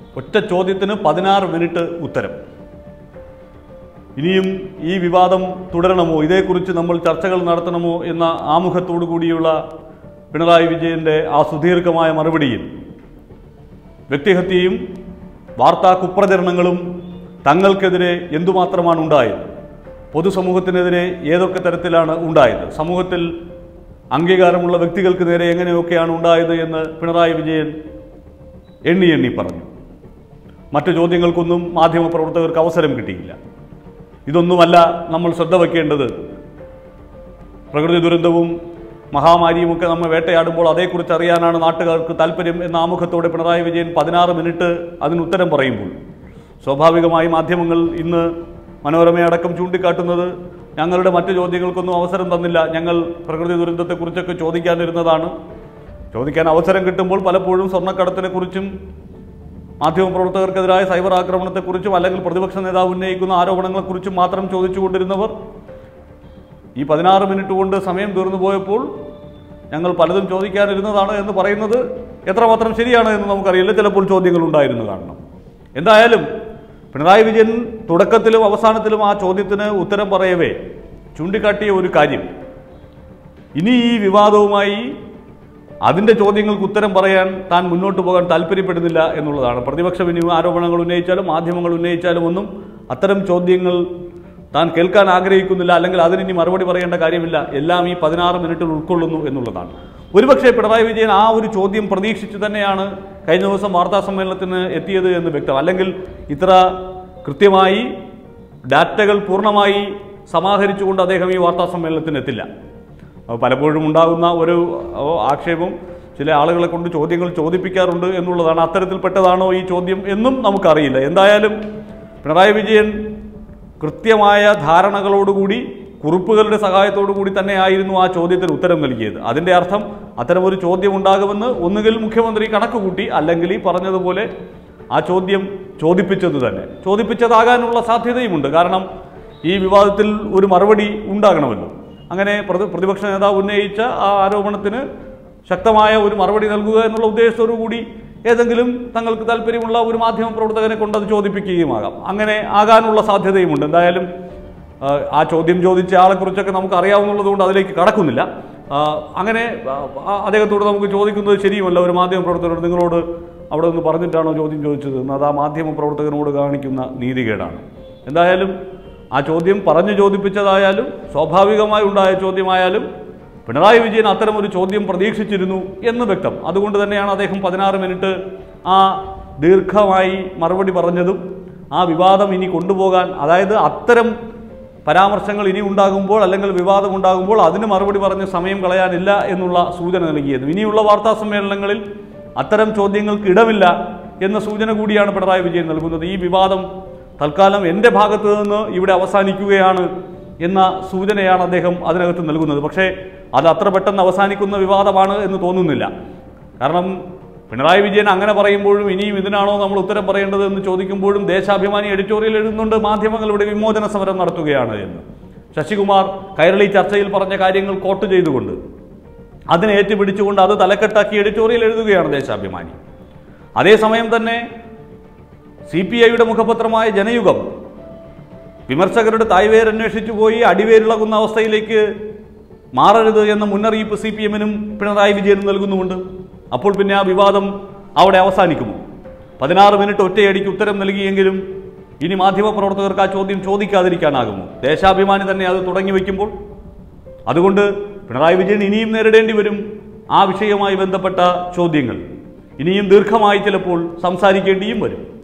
ഒറ്റ ചോദ്യത്തിന് 16 മിനിറ്റ് ഉത്തരം. ഇനിയും ഈ വിവാദം തുടരണമോ, ഇതേക്കുറിച്ച് നമ്മൾ ചർച്ചകൾ നടത്തണമോ എന്ന ആമുഖത്തോടു കൂടിയുള്ള പിണറായി വിജയൻ്റെ ആ സുദീർഘമായ മറുപടിയിൽ വ്യക്തിഹത്യയും വാർത്താ കുപ്രചരണങ്ങളും തങ്ങൾക്കെതിരെ എന്തുമാത്രമാണ് ഉണ്ടായത്, പൊതുസമൂഹത്തിനെതിരെ ഏതൊക്കെ തരത്തിലാണ് ഉണ്ടായത്, സമൂഹത്തിൽ അംഗീകാരമുള്ള വ്യക്തികൾക്ക് നേരെ എങ്ങനെയൊക്കെയാണ് ഉണ്ടായത് എന്ന് പിണറായി വിജയൻ എണ്ണി പറഞ്ഞു. മറ്റു ചോദ്യങ്ങൾക്കൊന്നും മാധ്യമപ്രവർത്തകർക്ക് അവസരം കിട്ടിയില്ല. ഇതൊന്നുമല്ല നമ്മൾ ശ്രദ്ധ വയ്ക്കേണ്ടത്. പ്രകൃതി ദുരന്തവും മഹാമാരിയുമൊക്കെ നമ്മൾ വേട്ടയാടുമ്പോൾ അതേക്കുറിച്ച് അറിയാനാണ് നാട്ടുകാർക്ക് താല്പര്യം എന്ന ആമുഖത്തോടെ പിണറായി വിജയൻ 16 മിനിറ്റ് അതിന് ഉത്തരം പറയുമ്പോൾ സ്വാഭാവികമായി മാധ്യമങ്ങൾ ഇന്ന് മനോരമയടക്കം ചൂണ്ടിക്കാട്ടുന്നത് ഞങ്ങളുടെ മറ്റു ചോദ്യങ്ങൾക്കൊന്നും അവസരം തന്നില്ല, ഞങ്ങൾ പ്രകൃതി ദുരന്തത്തെക്കുറിച്ചൊക്കെ ചോദിക്കാനിരുന്നതാണ്. ചോദിക്കാൻ അവസരം കിട്ടുമ്പോൾ പലപ്പോഴും സ്വർണ്ണക്കടത്തിനെക്കുറിച്ചും മാധ്യമപ്രവർത്തകർക്കെതിരായ സൈബർ ആക്രമണത്തെക്കുറിച്ചും അല്ലെങ്കിൽ പ്രതിപക്ഷ നേതാവ് ഉന്നയിക്കുന്ന ആരോപണങ്ങളെക്കുറിച്ചും മാത്രം ചോദിച്ചുകൊണ്ടിരുന്നവർ ഈ 16 മിനിറ്റ് കൊണ്ട് സമയം തീർന്നു പോയപ്പോൾ ഞങ്ങൾ പലതും ചോദിക്കാനിരുന്നതാണ് എന്ന് പറയുന്നത് എത്രമാത്രം ശരിയാണ് എന്ന് നമുക്കറിയില്ല. ചിലപ്പോൾ ചോദ്യങ്ങൾ ഉണ്ടായിരുന്നു കാണണം. എന്തായാലും പിണറായി വിജയൻ തുടക്കത്തിലും അവസാനത്തിലും ആ ചോദ്യത്തിന് ഉത്തരം പറയവേ ചൂണ്ടിക്കാട്ടിയ ഒരു കാര്യം, ഇനി ഈ വിവാദവുമായി അതിൻ്റെ ചോദ്യങ്ങൾക്ക് ഉത്തരം പറയാൻ താൻ മുന്നോട്ട് പോകാൻ താല്പര്യപ്പെടുന്നില്ല എന്നുള്ളതാണ്. പ്രതിപക്ഷ ആരോപണങ്ങൾ ഉന്നയിച്ചാലും മാധ്യമങ്ങൾ ഉന്നയിച്ചാലും ഒന്നും അത്തരം ചോദ്യങ്ങൾ താൻ കേൾക്കാൻ ആഗ്രഹിക്കുന്നില്ല, അല്ലെങ്കിൽ അതിനി മറുപടി പറയേണ്ട കാര്യമില്ല, എല്ലാം ഈ 16 മിനിറ്റിൽ ഉൾക്കൊള്ളുന്നു എന്നുള്ളതാണ്. ഒരുപക്ഷെ പിണറായി വിജയൻ ആ ഒരു ചോദ്യം പ്രതീക്ഷിച്ച് തന്നെയാണ് കഴിഞ്ഞ ദിവസം വാർത്താ സമ്മേളനത്തിന് എത്തിയത് എന്ന് വ്യക്തം. അല്ലെങ്കിൽ ഇത്ര കൃത്യമായി ഡാറ്റകൾ പൂർണ്ണമായി സമാഹരിച്ചുകൊണ്ട് അദ്ദേഹം ഈ വാർത്താ സമ്മേളനത്തിന് എത്തില്ല. പലപ്പോഴും ഉണ്ടാകുന്ന ഒരു ആക്ഷേപം ചില ആളുകളെ കൊണ്ട് ചോദ്യങ്ങൾ ചോദിപ്പിക്കാറുണ്ട് എന്നുള്ളതാണ്. അത്തരത്തിൽപ്പെട്ടതാണോ ഈ ചോദ്യം എന്നും നമുക്കറിയില്ല. എന്തായാലും പിണറായി വിജയൻ കൃത്യമായ ധാരണകളോടുകൂടി കുറിപ്പുകളുടെ സഹായത്തോടു കൂടി തന്നെയായിരുന്നു ആ ചോദ്യത്തിന് ഉത്തരം നൽകിയത്. അതിൻ്റെ അർത്ഥം അത്തരമൊരു ചോദ്യം ഉണ്ടാകുമെന്ന് ഒന്നുകിൽ മുഖ്യമന്ത്രി കണക്കുകൂട്ടി, അല്ലെങ്കിൽ ഈ പറഞ്ഞതുപോലെ ആ ചോദ്യം ചോദിപ്പിച്ചതാകാനുള്ള സാധ്യതയുമുണ്ട്. കാരണം ഈ വിവാദത്തിൽ ഒരു മറുപടി ഉണ്ടാകണമല്ലോ. അങ്ങനെ പ്രതിപക്ഷ നേതാവ് ഉന്നയിച്ച ആ ആരോപണത്തിന് ശക്തമായ ഒരു മറുപടി നൽകുക എന്നുള്ള ഉദ്ദേശത്തോടു കൂടി ഏതെങ്കിലും തങ്ങൾക്ക് താല്പര്യമുള്ള ഒരു മാധ്യമപ്രവർത്തകനെ കൊണ്ട് അത് ചോദിപ്പിക്കുകയുമാകാം. അങ്ങനെ ആകാനുള്ള സാധ്യതയുമുണ്ട്. എന്തായാലും ആ ചോദ്യം ചോദിച്ച ആളെക്കുറിച്ചൊക്കെ നമുക്ക് അറിയാവുന്നതുകൊണ്ട് അതിലേക്ക് കടക്കുന്നില്ല. അങ്ങനെ അദ്ദേഹത്തോട് നമുക്ക് ചോദിക്കുന്നത് ശരിയുമല്ല. ഒരു മാധ്യമപ്രവർത്തകരോട് നിങ്ങളോട് അവിടെ നിന്ന് പറഞ്ഞിട്ടാണോ ചോദ്യം ചോദിച്ചത് എന്ന് അത് ആ മാധ്യമപ്രവർത്തകനോട് കാണിക്കുന്ന നീതികേടാണ്. എന്തായാലും ആ ചോദ്യം പറഞ്ഞു ചോദിപ്പിച്ചതായാലും സ്വാഭാവികമായി ഉണ്ടായ ചോദ്യമായാലും പിണറായി വിജയൻ അത്തരമൊരു ചോദ്യം പ്രതീക്ഷിച്ചിരുന്നു എന്ന് വ്യക്തം. അതുകൊണ്ട് തന്നെയാണ് അദ്ദേഹം 16 മിനിറ്റ് ആ ദീർഘമായി മറുപടി പറഞ്ഞതും ആ വിവാദം ഇനി കൊണ്ടുപോകാൻ, അതായത് അത്തരം പരാമർശങ്ങൾ ഇനി ഉണ്ടാകുമ്പോൾ അല്ലെങ്കിൽ വിവാദം ഉണ്ടാകുമ്പോൾ അതിന് മറുപടി പറഞ്ഞ് സമയം കളയാനില്ല എന്നുള്ള സൂചന നൽകിയത്. ഇനിയുള്ള വാർത്താ സമ്മേളനങ്ങളിൽ അത്തരം ചോദ്യങ്ങൾക്ക് ഇടമില്ല എന്ന സൂചന കൂടിയാണ് പിണറായി വിജയൻ നൽകുന്നത്. ഈ വിവാദം തൽക്കാലം എൻ്റെ ഭാഗത്ത് നിന്ന് ഇവിടെ അവസാനിക്കുകയാണ് എന്ന സൂചനയാണ് അദ്ദേഹം അതിനകത്ത് നൽകുന്നത്. പക്ഷേ അത് അത്ര പെട്ടെന്ന് അവസാനിക്കുന്ന വിവാദമാണ് എന്ന് തോന്നുന്നില്ല. കാരണം പിണറായി വിജയൻ അങ്ങനെ പറയുമ്പോഴും ഇനിയും ഇതിനാണോ നമ്മൾ ഉത്തരം പറയേണ്ടത് എന്ന് ചോദിക്കുമ്പോഴും ദേശാഭിമാനി എഡിറ്റോറിയൽ എഴുതുന്നുണ്ട് മാധ്യമങ്ങൾ ഇവിടെ വിമോചന സമരം നടത്തുകയാണ് എന്ന്. ശശികുമാർ കൈരളി ചർച്ചയിൽ പറഞ്ഞ കാര്യങ്ങൾ കോട്ട് ചെയ്തുകൊണ്ട് അതിനെ ഏറ്റുപിടിച്ചുകൊണ്ട് അത് തലക്കെട്ടാക്കി എഡിറ്റോറിയൽ എഴുതുകയാണ് ദേശാഭിമാനി. അതേസമയം തന്നെ CPIയുടെ മുഖപത്രമായ ജനയുഗം വിമർശകരുടെ തായ്വേരന്വേഷിച്ചു പോയി അടിവേരിളകുന്ന അവസ്ഥയിലേക്ക് മാറരുത് എന്ന മുന്നറിയിപ്പ് CPMനും പിണറായി വിജയനും നൽകുന്നുമുണ്ട്. അപ്പോൾ പിന്നെ ആ വിവാദം അവിടെ അവസാനിക്കുമോ? 16 മിനിറ്റ് ഒറ്റയടിക്ക് ഉത്തരം നൽകിയെങ്കിലും ഇനി മാധ്യമപ്രവർത്തകർക്ക് ആ ചോദ്യം ചോദിക്കാതിരിക്കാനാകുമോ? ദേശാഭിമാനി തന്നെ അത് തുടങ്ങി വയ്ക്കുമ്പോൾ. അതുകൊണ്ട് പിണറായി വിജയൻ ഇനിയും നേരിടേണ്ടി വരും ആ വിഷയവുമായി ബന്ധപ്പെട്ട ചോദ്യങ്ങൾ. ഇനിയും ദീർഘമായി ചിലപ്പോൾ സംസാരിക്കേണ്ടിയും വരും.